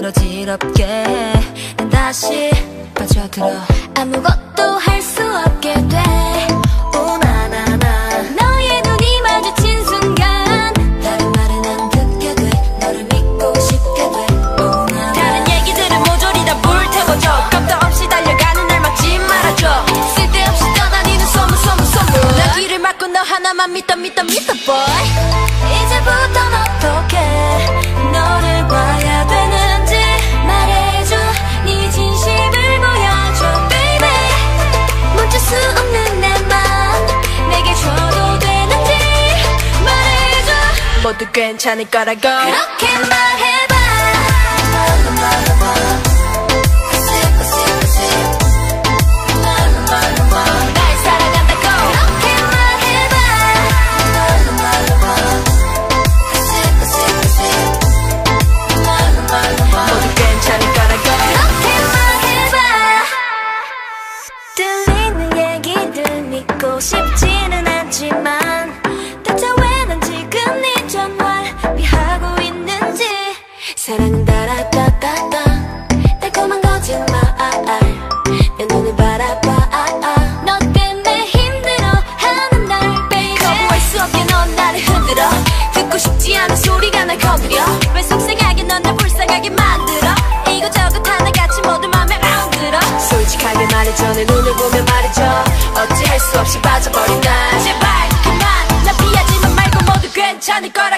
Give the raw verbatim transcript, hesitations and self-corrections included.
어지럽게 난 다시 빠져들어. 아무것도 할 수 없게 돼. 오나나나 너의 눈이 마주친 순간 다른 말은 안 듣게 돼. 너를 믿고 싶게 돼. 오나나 다른 얘기들은 모조리 다 불태워줘. 겁도 없이 달려가는 날 막지 말아줘. 쓸데없이 떠다니는 소문 소문 소문. 나 귀를 막고 너 하나만 믿어 믿어 믿어 boy. 이제부턴 어떻게 너를 봐야 되는지 말해줘. 네 진심을 보여줘 baby. 멈출 수 없는 내 맘 내게 줘도 되는지 말해줘. 모두 괜찮을 거라고 그렇게 말해봐. 날 사랑한다고 그렇게 말해봐. 모두 괜찮을 거라고 그렇게 말해봐. 들리는 얘기들 믿고 싶지는 않지만 대체 왜 난 지금 네 전화를 피하고 있는지. 사랑은 따라따따따 달콤한 거짓말 내 눈을 바라봐 너 때문에 힘들어하는 날 baby. 거부할 수 없게 넌 나를 흔들어. 듣고 싶지 않은 소리가 날 거두려. 왜 속상하게 넌 날 불쌍하게 만들어. 이것저것 하나같이 모두 맘에 안 들어. 솔직하게 말해줘. 내 눈을 보며 말해줘. 어찌할 수 없이 빠져버린 날 제발 그만 나 피하지만 말고 모두 괜찮을 거라.